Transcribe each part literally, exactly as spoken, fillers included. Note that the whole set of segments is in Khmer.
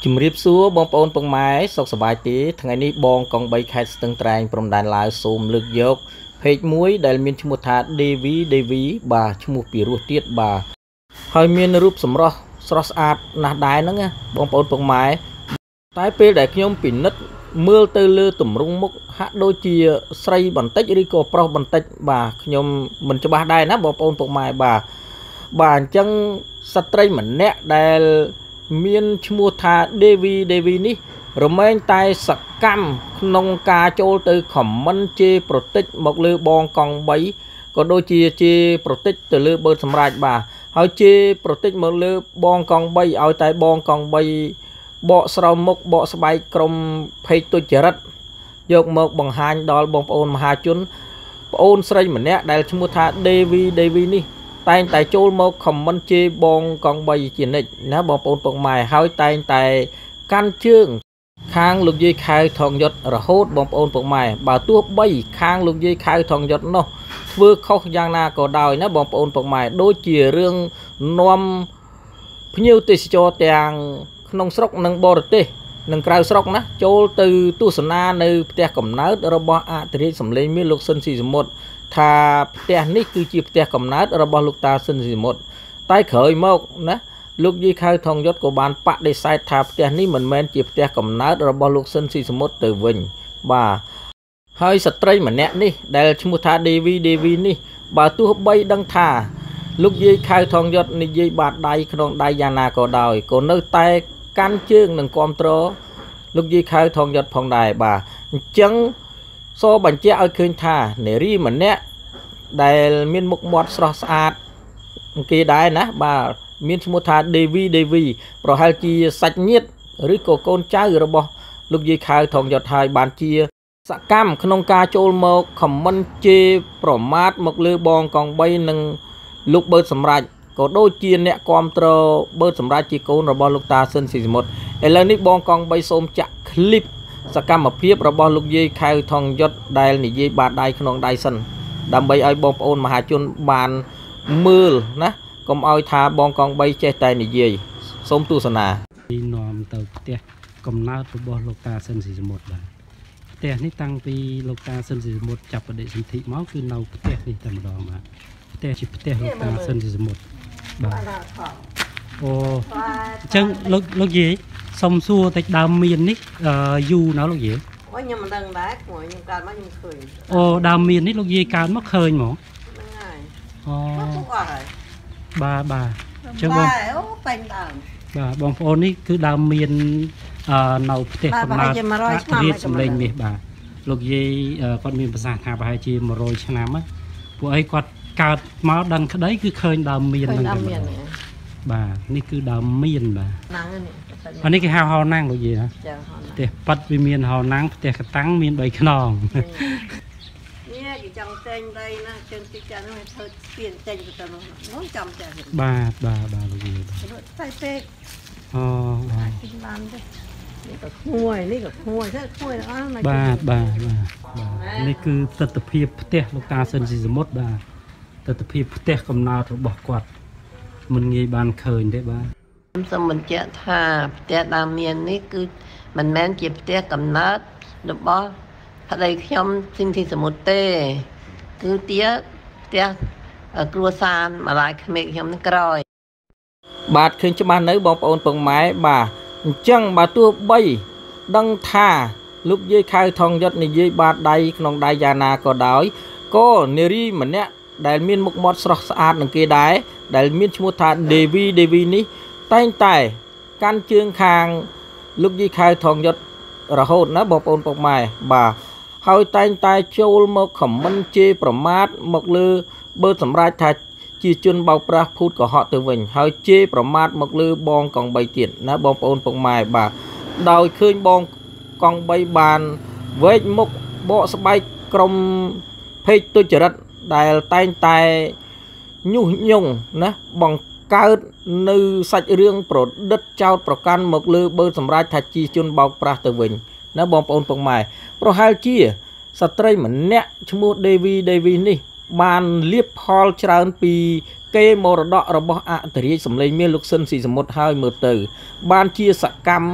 ជំរាបសួរបងប្អូនពុកម៉ែសុខសប្បាយទេថ្ងៃនេះបងកងបីខេត្តស្ទឹងត្រែងព្រំដែនឡាវសូមលើកយកเพจមួយដែលមានឈ្មោះថា Devi Devi បាទឈ្មោះពីរោះទៀតបាទហើយមានរូបសម្រស់ស្រស់ស្អាតណាស់ដែរហ្នឹងណាបងប្អូនពុកម៉ែតែពេលដែលខ្ញុំពិនិត្យមើលទៅលើទម្រង់មុខហាក់ដូចជាស្រីបន្តិចឬក៏ប្រុសបន្តិចបាទខ្ញុំមិនច្បាស់ដែរណាបងប្អូនពុកម៉ែបាទបាទអញ្ចឹងស្ត្រីម្នាក់ដែលមានឈ្មោះថា Devi Devi នេះរមែងតែសកម្មក្នុងការចូលទៅខមមិនជេរប្រតិចមកលើបងកង់បីក៏ដូចជាជេរប្រតិចទៅលើបឺតសម្រាប់បាទហើយជេរប្រតិចមកលើបងកង់បីឲ្យតែបងកង់បីបកស្រោមមុខបកស្បែកក្រុមភេកទុច្ចរិតយកមកបង្ហាញដល់បងប្អូនមហាជនប្អូនស្រីម្នាក់ដែលឈ្មោះថា Devi Devi នេះតែងតែចូលមកខមមិនជេរបងកង់បីជានិច្ចណាបងប្អូនពុកម៉ែហើយតែងតែកាន់ជើងខាងលោកយាយខៅថងយុទ្ធរហូតបងប្អូនពុកម៉ែបើទោះបីខាងលោកយាយខៅថងយុទ្ធនោះធ្វើខុសយ៉ាងណាក៏ដោយណាបងប្អូនពុកម៉ែដូចជារឿងនាំភ្ញៀវទេសចរទាំងក្នុងស្រុកនិងបរទេសនិងក្រៅស្រុកណាចូលទៅទស្សនានៅផ្ទះកំណើតរបស់អធិរាជសម្លេងមាសលោកស៊ិនស៊ីសមុទ្រថាផ្ទះនេះគឺជាផ្ទះកំណើតរបស់លោកតាស៊ិនស៊ីសមុទ្រតែក្រោយមកណាលោកយាយខៅថងយុទ្ធក៏បានបដិសេធថាផ្ទះនេះមិនមែនជាផ្ទះកំណើតរបស់លោកស៊ិនស៊ីសមុទ្រទៅវិញបាទហើយស្ត្រីម្នាក់នេះដែលឈ្មោះថា Devi Devi នេះបើទោះបីដឹងថាលោកយាយខៅថងយុទ្ធនិយាយបាតដៃក្នុងដៃយ៉ាងណាក៏ដោយក៏នៅតែកាន់ជើងនិងគាំទ្រលោកយាយខៅថងយុទ្ធផងដែរបាទអញ្ចឹងសូមបញ្ជាក់ឲ្យឃើញថានារីម្នាក់ដែលមានមុខមាត់ស្រស់ស្អាតគេដែរណាបាទមានឈ្មោះថា Devi Devi ប្រហែលជាសាច់ញាតិឬក៏កូនចៅរបស់លោកយាយខៅថងយុទ្ធហើយបានជាសកម្មក្នុងការចូលមកខមមិនជេរប្រមាថមកលើបងកង់បីនិងលោកបឺតសម្រាប់ក៏ដូចជាអ្នកគាំទ្របឺតសម្រាប់ជាកូនរបស់លោកតាស៊ិនស៊ីសមុទ្រឥឡូវនេះបងកង់បីសូមចាក់ឃ្លីបសកម្មភាពរបស់លោកយាយខៅថងយុទ្ធដែលនិយាយបាតដៃក្នុងដៃសិនដើម្បីឲ្យបងប្អូនមហាជនបានមើលណាកុំឲ្យថាបងកង់បីចេះតែនិយាយសូមទស្សនានាំទៅផ្ទះកំណើតរបស់លោកតាស៊ិនស៊ីសមុទ្របាទផ្ទះនេះតាំងពីលោកតាស៊ិនស៊ីសមុទ្រចាប់បដិសន្ធិមកគឺនៅផ្ទះនេះតែម្ដងបាទផ្ទះជាផ្ទះលោកតាស៊ិនស៊ីសមុទ្របាទអូអញ្ចឹងលោកលោកយាយសុំសួរតិចដើមមាននេះយូរណាស់លោកយាយអូខ្ញុំមិនដឹងដែរខ្ញុំកើតមកខ្ញុំឃើញអូដើមមាននេះលោកយាយកើតមកឃើញហ្មងហ្នឹងហើយអូមកអស់ហើយបាទបាទអញ្ចឹងបងអូពេញដើមបាទបងប្អូននេះគឺដើមមានអឺនៅផ្ទះកំណើតរាជសម្លេងមាសបាទលោកយាយគាត់មានប្រសាសន៍ថាប្រហែលជាមួយរយឆ្នាំណាពួកអីគាត់កើតមកដឹងក្តីគឺឃើញដើមមានហ្នឹងបាទនេះគឺដើមមានបាទហ្នឹងនេះអានេះគេហៅហោណាំងលោកយាយណាចាហោណាំងផ្ទះប៉ាត់វាមានហោណាំងផ្ទះកតាំងមានបីខ្នងនេះគេចង់ចេញដីណាជើងទីចាស់នោះឲ្យធ្វើស្ពានចេញទៅទៅនោះចំចាស់បាទបាទបាទលោកយាយតែពេកអូបាទបានទេនេះក៏ក្មួយនេះក៏ក្មួយទៅក្មួយទាំងអស់បាទបាទបាទនេះគឺទស្សនវិជ្ជាផ្ទះលោកតាស៊ិនស៊ីសមុទ្របាទទស្សនវិជ្ជាផ្ទះកំណើតរបស់គាត់មិនងាយបានឃើញទេបាទខ្ញុំសូមបញ្ជាក់ថាផ្ទះដើមមាននេះគឺមិនមែនជាផ្ទះកំណើតរបស់ប្តីខ្ញុំស៊ីនស៊ីសមុទ្រទេគឺជាផ្ទះគ្រួសារម្ដាយក្មេកខ្ញុំនឹងក្រោយបាទឃើញច្បាស់នៅបងប្អូនពងម៉ែបាទអញ្ចឹងបើទោះបីដឹងថាលោកយាយខៅថងយុទ្ធនិយាយបាតដៃក្នុងដៃយ៉ាងណាក៏ដោយក៏នារីម្នាក់ដែលមានមុខមាត់ស្រស់ស្អាតនឹងគេដែរដែលមានឈ្មោះថា Devi Devi នេះតែងតែកាន់ជើងខាងលោកយាយខៅថងយុទ្ធរហូតណាបងប្អូនពុកម៉ែបាទហើយតែងតែចូលមកខមមិនជេរប្រមាថមកលើបឺតសម្រាប់ថាជាជនបោកប្រាស់ភូតកុហកទៅវិញហើយជេរប្រមាថមកលើបងកង់បីទៀតណាបងប្អូនពុកម៉ែបាទដោយឃើញបងកង់បីបានវែកមុខបកស្បែកក្រុមភេកទុច្ចរិតដែលតែងតែញុះញង់ណាបង្កើតនៅសាច់រឿងប្រឌិតចោតប្រកាន់មកលើបឺតសម្រាប់ថាជាជនបោកប្រាស់ទៅវិញណាបងប្អូនពុកម៉ែប្រហែលជាស្ត្រីម្នាក់ឈ្មោះ Devi Devi នេះបានលៀបផលច្រើនពីគេមរតករបស់អធិរាជសម្លេងមាសលោកស៊ិនស៊ីសមុទ្រហើយមើលទៅបានជាសកម្ម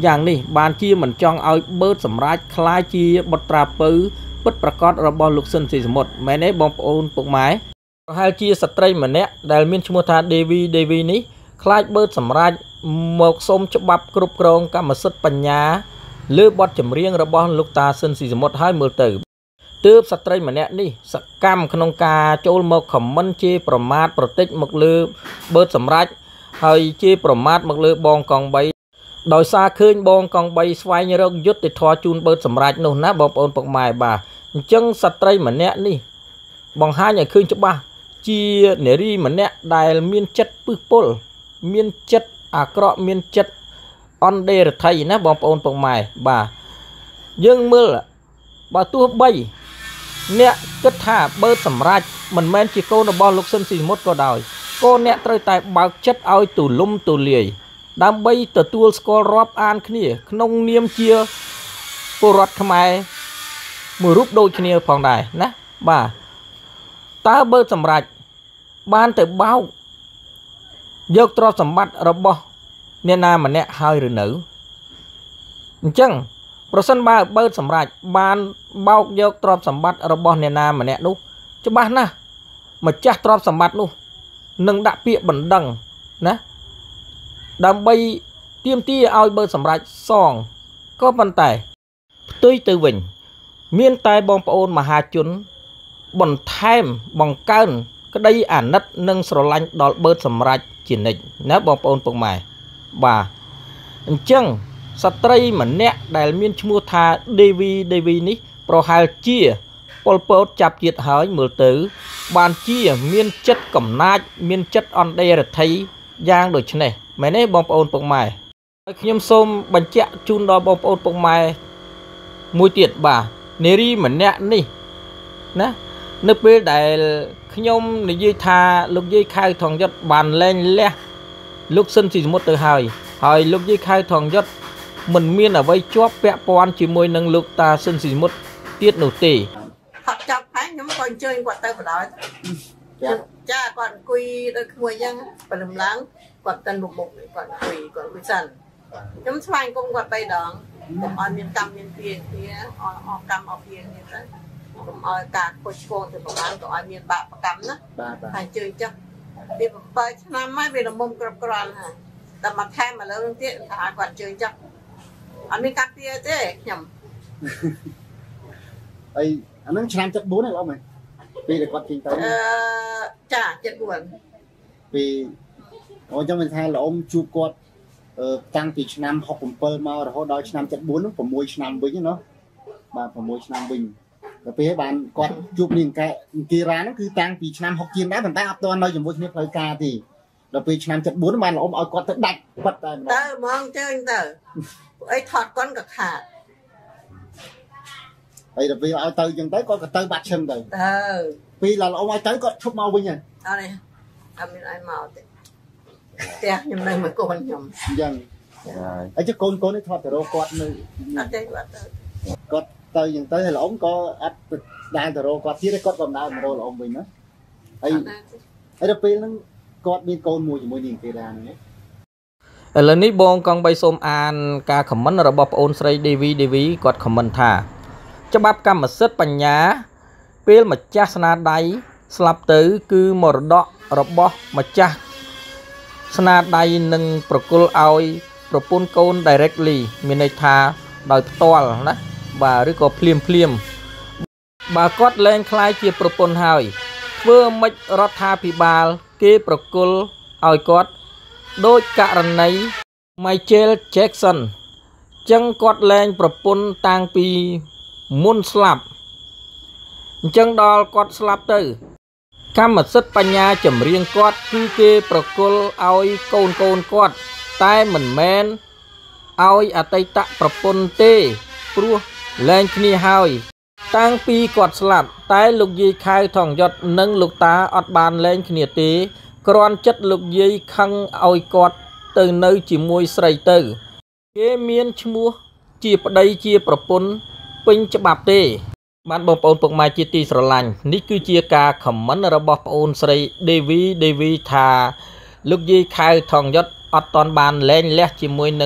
dạngនេះបានជាមិនចង់ឲ្យបឺតសម្រាប់ខ្លាយជាបុត្រាពៅពិតប្រាកដរបស់លោកស៊ិនស៊ីសមុទ្រមែនទេបងប្អូនពុកម៉ែប្រហែលជាស្ត្រីម្នាក់ដែលមានឈ្មោះថា Devi Devi នេះខ្លាចបឺតសម្រាប់មកសុំច្បាប់គ្រប់គ្រងកម្មសិទ្ធិបញ្ញាលើបទចម្រៀងរបស់លោកតាស៊ិនស៊ីសមុទ្រហើយមើលទៅទើបស្ត្រីម្នាក់នេះសកម្មក្នុងការចូលមកខមមិនជាប្រមាថប្រតិចមកលើបឺតសម្រាប់ហើយជាប្រមាថមកលើបងកងបីដោយសារឃើញបងកងបីស្វែងរកយុត្តិធម៌ជូនបឺតសម្រាប់នោះណាបងប្អូនពុកម៉ែបាទអញ្ចឹងស្ត្រីម្នាក់នេះបង្ហាញឲ្យឃើញច្បាស់ជានារីម្នាក់ដែលមានចិត្តពឹសពុលមានចិត្តអាក្រក់មានចិត្តអន់ដេរថៃណាបងប្អូនពុកម៉ែបាទយើងមើលបើទោះបីអ្នកគិតថាបឺតសម្រាប់មិនមែនជាកូនរបស់លោកស៊ិនស៊ីសមុទ្រក៏ដោយកូនអ្នកត្រូវតែបើកចិត្តឲ្យទូលំទូលាយដើម្បីទទួលស្គាល់រាប់អានគ្នាក្នុងនាមជាពលរដ្ឋខ្មែរមួយរូបដូចគ្នាផងដែរណាបាទតើបឺតសម្រាប់បានទៅបោកយកទ្រព្យសម្បត្តិរបស់អ្នកណាម្នាក់ហើយឬនៅអញ្ចឹងប្រសិនបើបឺតសម្រាប់បានបោកយកទ្រព្យសម្បត្តិរបស់អ្នកណាម្នាក់នោះច្បាស់ណាស់ម្ចាស់ទ្រព្យសម្បត្តិនោះនឹងដាក់ពាក្យបណ្ដឹងណាដើម្បីទាមទារឲ្យបឺតសម្រាប់សងក៏ប៉ុន្តែផ្ទុយទៅវិញមានតែបងប្អូនមហាជនបន្ថែមបង្កើនក្តីអាណិតនិងស្រឡាញ់ដល់បឺតសម្រាប់ជានិច្ចណាបងប្អូនពុកម៉ែបាទអញ្ចឹងស្ត្រីម្នាក់ដែលមានឈ្មោះថា Devi Devi នេះប្រហែលជាប៉ុលពតចាប់ជាតិហើយមើលទៅបានជាមានចិត្តកំណាចមានចិត្តអន្តរថៃយ៉ាងដូចនេះមែនទេបងប្អូនពុកម៉ែហើយខ្ញុំសូមបញ្ជាក់ជូនដល់បងប្អូនពុកម៉ែមួយទៀតបាទនារីម្នាក់នេះណានៅពេលដែលខ្ញុំនិយាយថាលោកយាយខៅថងយុទ្ធបានលែងលះលោកស៊ិនស៊ីសមុទ្រទៅហើយហើយលោកយាយខៅថងយុទ្ធមិនមានអ្វីជាប់ពាក់ព័ន្ធជាមួយនឹងលោកតាស៊ិនស៊ីសមុទ្រទៀតនោះទេហត់ចាប់ហើយខ្ញុំក៏អញ្ជើញគាត់ទៅបណ្ដោយចាគាត់អង្គុយដូចក្មួយអញ្ចឹងព្រលឹមឡើងគាត់ទៅមុខមុខគាត់អង្គុយគាត់អង្គុយសិនខ្ញុំស្វែងគុំគាត់បីដងកុំឲ្យមានកម្មមានពៀគ្នាអស់អស់កម្មអស់ពៀគ្នាទៅកុំឲ្យការខុសឆ្គងទៅប្រហែលក៏ឲ្យមានបាបកម្មណាហើយជឿចុះពីbảyឆ្នាំហើយវាល្មមគ្រប់គ្រាន់ហើយតែមកថែមឥឡូវនឹងទៀតថាឲ្យគាត់ជឿចុះអត់មានកាត់ពៀទេខ្ញុំអីអានឹងឆ្នាំចិត្តបួនហ្នឹងលោកមែនពេលដែលគាត់ចេញទៅអឺចាចិត្តបួនពីអូចឹងមិនថាលោកអ៊ំជួបគាត់តាំងពីឆ្នាំหกสิบเจ็ดមករហូតដល់ឆ្នាំចិត្តបួនហ្នឹងหกឆ្នាំវិញណាបាទหกឆ្នាំវិញទៅពេលបានគាត់ជួបនាងកែគីរ៉ាហ្នឹងគឺតាំងពីឆ្នាំหกជាងដែរប៉ុន្តែអត់ទាន់នៅជាមួយគ្នាផ្លូវការទេដល់ពេលឆ្នាំចិត្តបួនបានលោកអ៊ំឲ្យគាត់ទៅដាច់បាត់តែទៅហ្មងជើញទៅអីថតគាត់ក៏ខាតហើយដល់ពេលឲ្យទៅចឹងទៅគាត់ក៏ទៅបាត់ឈឹងទៅទៅពេលលោកអ៊ំឲ្យទៅគាត់ឈប់មកវិញហើយអត់ទេអត់មានឲ្យមកទេផ្ទះខ្ញុំនៅមួយកូនខ្ញុំអញ្ចឹងហើយចុះកូនកូននេះថតទៅរកគាត់នៅអត់ទេគាត់ទៅគាត់ទៅចឹងទៅហើយលោកអ៊ំក៏អត់ដើរទៅរកគាត់ទៀតគាត់ក៏ដើរមករកលោកអ៊ំវិញណាហើយហើយដល់ពេលហ្នឹងគាត់មានកូនមួយជាមួយនាងគេដែរហ្នឹងឥឡូវនេះបងកងបីសូមអានការខមមិនរបស់ប្អូនស្រី Devi Devi គាត់ខមមិនថាច្បាប់កម្មសិទ្ធិបញ្ញាពេលម្ចាស់ស្នាដៃស្លាប់ទៅគឺមរតករបស់ម្ចាស់ស្នាដៃនឹងប្រគល់ឲ្យប្រពន្ធកូន directly មានន័យថាដោយផ្ទាល់ណាបាទឬក៏ភ្លាមភ្លាមបើគាត់លែងខ្លាយជាប្រពន្ធហើយធ្វើមិនរដ្ឋាភិបាលគេប្រគល់ឲ្យគាត់ដោយករណី Michael Jackson ចឹងគាត់លែងប្រពន្ធតាំងពីមុនស្លាប់អញ្ចឹងដល់គាត់ស្លាប់ទៅកម្មសិទ្ធិបញ្ញាចម្រៀងគាត់គឺគេប្រគល់ឲ្យកូនកូនគាត់តែមិនមែនឲ្យអតីតប្រពន្ធទេព្រោះលែងគ្នាហើយតាំងពីគាត់ស្លាប់តែលោកយាយខៅថងយុទ្ធនិងលោកតាអត់បានលែងគ្នាទេគ្រាន់ចិត្តលោកយាយខឹងឲ្យគាត់ទៅនៅជាមួយស្រីទៅគេមានឈ្មោះជាប្តីជាប្រពន្ធពេញច្បាប់ទេបានបងប្អូនពុកម៉ែជាទីស្រឡាញ់នេះគឺជាការខមមិនរបស់ប្អូនស្រី Devi Devi ថាលោកយាយខៅថងយុទ្ធអត់តន់បានលែងលះជាមួយនឹង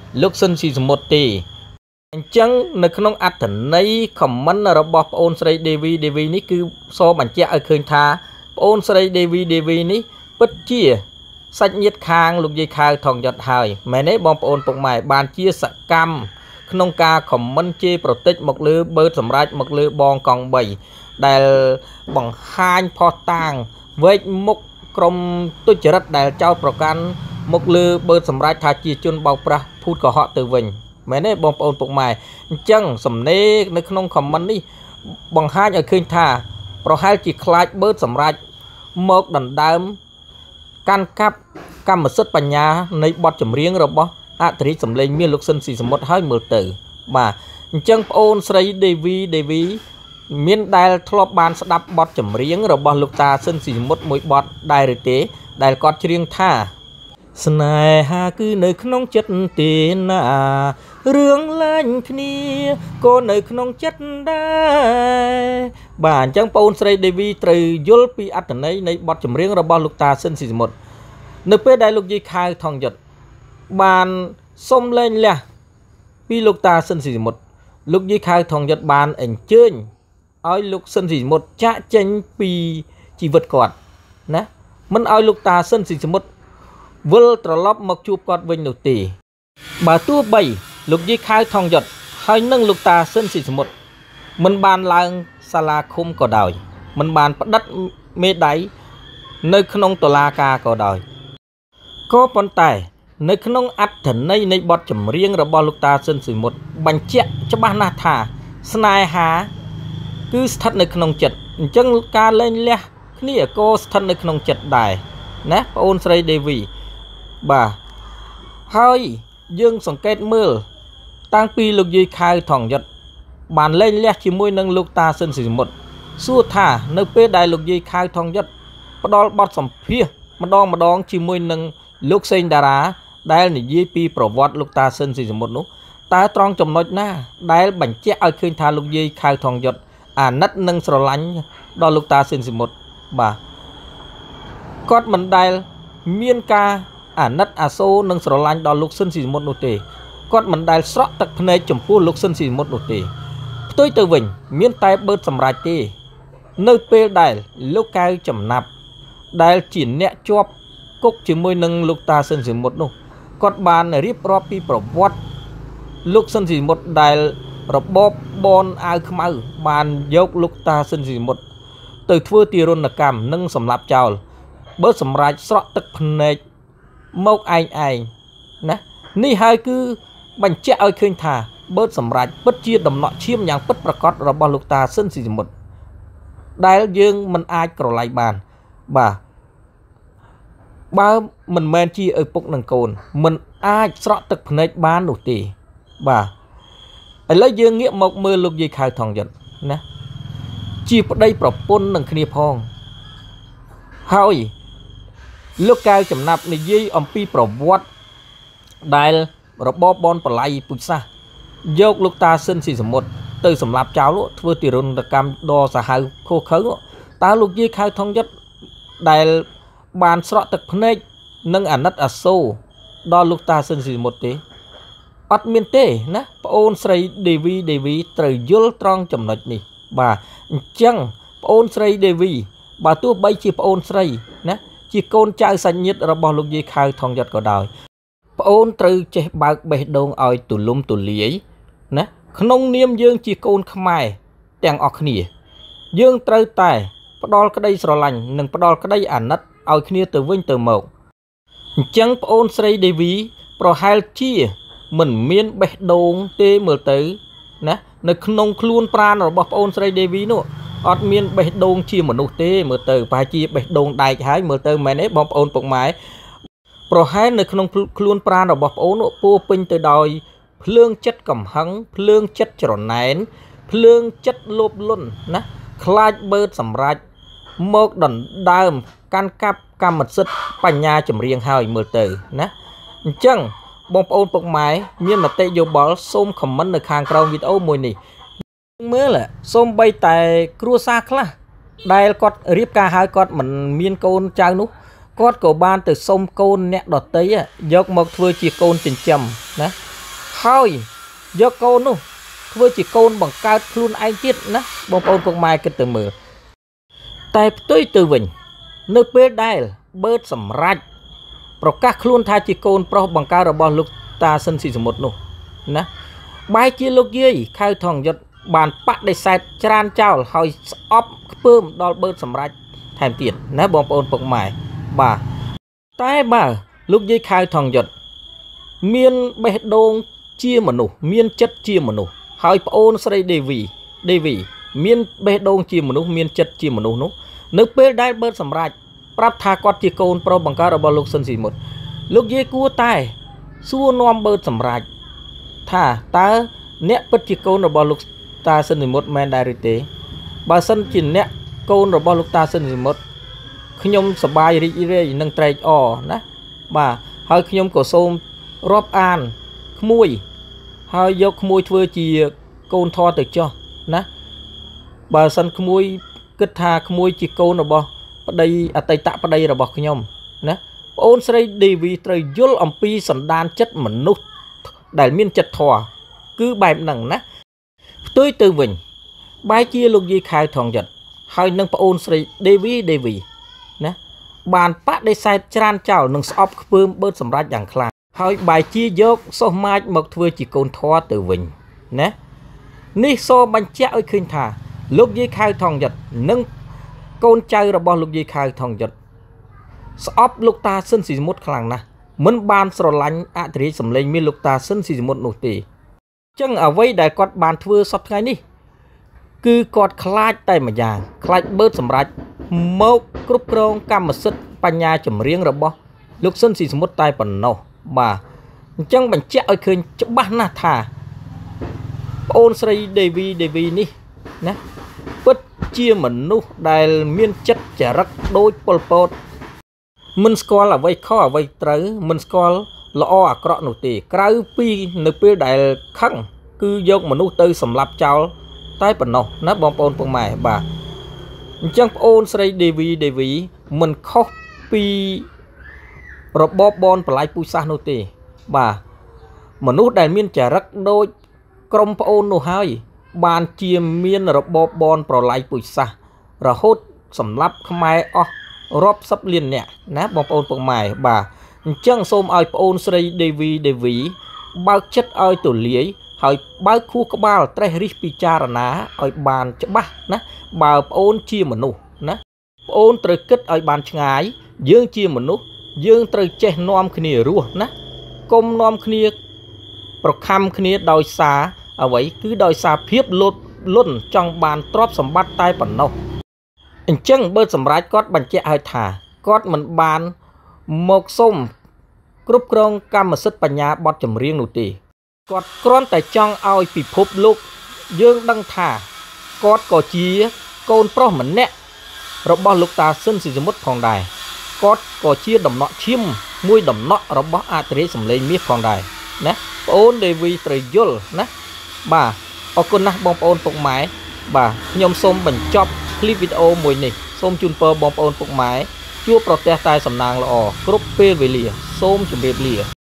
លោកស៊ិនស៊ីសមុទ្រទេអញ្ចឹងនៅក្នុងអត្ថន័យ comment របស់ប្អូនស្រី Devi Devi នេះគឺសបញ្ជាក់ឲ្យឃើញថាប្អូនស្រី Devi Devi នេះពិតជាសាច់ញាតិខាងលោកយាយខៅថងយុទ្ធហើយមែនទេបងប្អូនពុកម៉ែបានជាសកម្មក្នុងការ comment ជេរប្រតិចមកលើបើសម្រាប់មកលើបងកង់បីដែលបង្ហាញផុសតាងវែកមុខក្រុមទុច្ចរិតដែលចោទប្រកាន់មកលើបើសម្រាប់ថាជាជនបោកប្រាស់ភូតកុហកទៅវិញមែនទេបងប្អូនពុកម៉ែអញ្ចឹងសំណេរនៅក្នុង comment នេះបង្ហាញឲ្យឃើញថាប្រហែលជាខ្លាចបើសម្រាប់មកដណ្ដើមកាន់កាប់កម្មសិទ្ធិបញ្ញានៃបទចម្រៀងរបស់អធិរាជសម្លេងមាសលោកស៊ិនស៊ីសមុទ្រហើយមើលទៅបាទអញ្ចឹងប្អូនស្រី Devi Devi មានដែលធ្លាប់បានស្ដាប់បទចម្រៀងរបស់លោកតាស៊ិនស៊ីសមុទ្រមួយបទដែរឬទេដែលគាត់ច្រៀងថាស្នេហាគឺនៅក្នុងចិត្តទេណារឿងលែងគ្នាក៏នៅក្នុងចិត្តដែរបាទអញ្ចឹងបងស្រី Devi ត្រូវយល់ពីអត្ថន័យនៃបទចម្រៀងរបស់លោកតាស៊ិនស៊ីសមុទ្រនៅពេលដែលលោកយាយខៅថងយុទ្ធបានសុំលែងលះពីលោកតាស៊ិនស៊ីសមុទ្រលោកយាយខៅថងយុទ្ធបានអញ្ជើញឲ្យលោកស៊ិនស៊ីសមុទ្រចាក់ចេញពីជីវិតគាត់ណាមិនឲ្យលោកតាស៊ិនស៊ីសមុទ្រវិលត្រឡប់មកជួបគាត់វិញនោះទេបើទោះបីលោកយាយខៅថងយុទ្ធហើយនឹងលោកតាស៊ិនស៊ីសមុទ្រមិនបានឡើងសាលាឃុំក៏ដោយមិនបានផ្ដិតមេដៃនៅក្នុងតុលាការក៏ដោយក៏ប៉ុន្តែនៅក្នុងអត្ថន័យនៃបទចម្រៀងរបស់លោកតាស៊ិនស៊ីសមុទ្របញ្ជាក់ច្បាស់ណាស់ថាស្នេហាគឺស្ថិតនៅក្នុងចិត្តអញ្ចឹងការលែងលះគ្នាក៏ស្ថិតនៅក្នុងចិត្តដែរណាបងអូនស្រី Devi បាទហើយយើងសង្កេតមើលតាំងពីលោកយាយខៅថងយុទ្ធបានលែងលះជាមួយនឹងលោកតាស៊ិនស៊ីសមុទ្រសួរថានៅពេលដែលលោកយាយខៅថងយុទ្ធផ្ដល់បទសម្ភាសន៍ម្ដងម្ដងជាមួយនឹងលោកសេងតារាដែលនិយាយពីប្រវត្តិលោកតាស៊ិនស៊ីសមុទ្រនោះតើត្រង់ចំណុចណាដែលបញ្ជាក់ឲ្យឃើញថាលោកយាយខៅថងយុទ្ធអាណិតនិងស្រឡាញ់ដល់លោកតាស៊ិនស៊ីសមុទ្របាទគាត់មិនដែលមានការអាណិតអាសូរនិងស្រឡាញ់ដល់លោកស៊ិនស៊ីសមុទ្រនោះទេគាត់មិនដែលស្រក់ទឹកភ្នែកចំពោះលោកស៊ិនស៊ីសមុទ្រនោះទេផ្ទុយទៅវិញមានតែបឺតសម្រេចទេនៅពេលដែលលោកកៅចំណាប់ដែលជាអ្នកជាប់គុកជាមួយនឹងលោកតាស៊ិនស៊ីសមុទ្រនោះគាត់បានរៀបរាប់ពីប្រវត្តិលោកស៊ិនស៊ីសមុទ្រដែលរបបបនអាវខ្មៅបានយកលោកតាស៊ិនស៊ីសមុទ្រទៅធ្វើទារុណកម្មនិងសម្លាប់ចោលបើសម្រាប់ស្រក់ទឹកភ្នែកមកឯងឯងណានេះហើយគឺបញ្ជាក់ឲ្យឃើញថាបើសម្រាប់ពិតជាដំណក់ឈាមយ៉ាងពិតប្រាកដរបស់លោកតាស៊ិនស៊ីសមុទ្រដែលយើងមិនអាចក្រឡៃបានបាទបើមិនមែនជាឪពុកនឹងកូនមិនអាចស្រក់ទឹកភ្នែកបាននោះទេបាទឥឡូវយើងងាកមកមើលលោកយាយខៅថងយុទ្ធណាជាប្តីប្រពន្ធនឹងគ្នាផងហើយលោកកៅចំណាប់និយាយអំពីប្រវត្តិដែលរបបបនបល័យពុជសាសយកលោកតាស៊ិនស៊ីសមុទ្រទៅសម្លាប់ចោលធ្វើទារុណកម្មដ៏សាហាវខុសខើតើលោកយាយខៅថងយុទ្ធដែលបានស្រក់ទឹកភ្នែកនិងអាណិតអាសូរដល់លោកតាស៊ិនស៊ីសមុទ្រទេអត់មានទេណាប្អូនស្រី Devi Devi ត្រូវយល់ត្រង់ចំណុចនេះបាទអញ្ចឹងប្អូនស្រី Devi បើទោះបីជាប្អូនស្រីណាជាកូនចៅសាច់ញាតិរបស់លោកយាយខៅថងយុទ្ធក៏ដោយប្អូនត្រូវចេះបើកបេះដូងឲ្យទូលំទូលាយណាក្នុងនាមយើងជាកូនខ្មែរទាំងអស់គ្នាយើងត្រូវតែផ្ដល់ក្តីស្រឡាញ់និងផ្ដល់ក្តីអាណិតឲ្យគ្នាទៅវិញទៅមកអញ្ចឹងប្អូនស្រី Devi ប្រហែលជាមិនមានបេះដូងទេមើលទៅណានៅក្នុងខ្លួនប្រាណរបស់ប្អូនស្រី Devi នោះអត់មានបេះដូងជាមនុស្សទេមើលទៅប្រហែលជាបេះដូងដែកហើយមើលទៅមែនទេបងប្អូនពុកម៉ែប្រហែលនៅក្នុងខ្លួនប្រាណរបស់ប្អូននោះពោពេញទៅដោយភ្លើងចិត្តកំហឹងភ្លើងចិត្តច្រណែនភ្លើងចិត្តលោភលន់ណាខ្លាចបើតសម្រេចមកដណ្ដើមកាន់កាប់កម្មសិទ្ធិបញ្ញាចម្រៀងហើយមើលទៅណាអញ្ចឹងបងប្អូនពុកម៉ែមានមតិយោបល់សូមខមមិននៅខាងក្រោមវីដេអូមួយនេះមើលសូមបីតែគ្រួសារខ្លះដែលគាត់រៀបការហើយគាត់មិនមានកូនចៅនោះគាត់ក៏បានទៅសុំកូនអ្នកដតីយកមកធ្វើជាកូនចិញ្ចឹមណា hơi do cô nu vừa chỉ côn bằng cao luôn anh chết nè bông ôn con mai cái từ mưa tại tôi từ vịnh nơi bên đây bớt sầm rạch pro các luôn thay chỉ côn pro bằng cao rồi bao lúc ta sân xì một nụ nè bài chia lúc gì khai thòng giật bàn bắt để sai tràn trao hỏi ốp bơm đo bớt sầm rạch thèm tiền nè bông ôn con mai bà tại bà lúc gì khai thòng giật miên bê đôn chia mà nụ miên chất chia mà nụ hỏi ôn xây đề vị đề vị miên bê đôn chia mà nụ miên chất chia mà nụ nụ nước bê đai bớt sầm rạch prap tha quát chia côn pro bằng cá rồi lúc sân xì một lúc dây cua tai xua nom bớt sầm rạch thà ta nét bớt chia côn rồi lúc ta sân xì một men đại tế bà sân chỉ nét côn rồi lúc ta sân xì một khi nhom sờ bài đi đi nâng trai o nè bà hỏi khi nhom cổ xôm róp an mùi hơi dốc mùi thưa chỉ côn tho từ cho nè bà sân mùi kết tha mùi chỉ côn rồi bò đây à tây tạ ở đây là bọc nhom nè ôn xây đi vì trời dốt ông pi sẵn đan chất mình nút đại miên chật thò cứ bài nằng nè tôi từ mình bài chia lục gì khai thòng giật hơi nâng ôn xây đi vì đi vì nè bàn phát đây sai tràn chảo nâng shop bơm bớt sầm ra chẳng khăn hơi bài chia dốc so mai một thưa chỉ côn thò từ mình nè ní so bánh chả ơi khinh thà lúc gì khai thòng giật nâng côn chơi là bao lúc gì khai thòng giật shop lúc ta sân xì một khăn nè muốn ban sờ lạnh ạ thì sầm lên mi lúc ta sân xì một nụ tì chẳng ở vây đại quạt bàn thưa sắp ngay đi cứ quạt khai tay mà già khai bớt sầm rạch một cúp rong cam mà sứt pan nhà chầm riêng rồi bao lúc sân xì một tay phần nâu mà chẳng bánh chẹo ơi khơi chấm bát na thà ôn xây Devi Devi ní nè bất chia mình nu đại miên chất chả rắc đôi pol pot mình score là vây khó vây tới mình score lo à cọ nụ tì cái pi nụ pi đại khăng cứ dốc mà nu tư sầm lạp cháo tay phần nâu nó bom ôn phong mày bà chẳng ôn xây Devi Devi mình copy rồi bóp bon phải pui sa nô tì bà mà nút đại miên chả rắc đôi crom ôn nô hai bàn chia miên rồi bóp bon phải lại pui sa rồi hốt sầm lấp khai o róp sắp liền nè ná bóp ôn phong mày bà chẳng xôm ai ôn xây Devi Devi bao chất ai tổ lý hỏi bao khu các bao trai rít picha ná ai bàn cho bác ná bà ôn chia mà nụ ná ôn trời kết ai bàn ngái dương chia mà nụ dương trời che nom khnia rùa ná công nom khnia pro kham khnia đòi xa ở vậy cứ đòi xa phiếp lột luôn trong bàn tróp sầm bắt tay phần nâu chân bơ sầm rái cót bàn che hơi thả cót mình bàn một xôm cướp krong cam mà sứt bàn nhà bọt chầm riêng nụ tì cót con tại trong ao bị phốp lúc dương đăng thả cót có chia côn pro mình nè rồi bao lúc ta sân xì mất phòng đài cót có chia đầm nọ chim mui đầm nọ rồi bao a tre sầm lên miết phòng đài nè ôn để vì trời dul nè bà ở con nè bom ôn phục máy bà nhom xôm bình chop clip video mùi này xôm chun pơ bom ôn phục máy chua protest tai sầm nang lọ group p về lìa xôm chuẩn bị lìa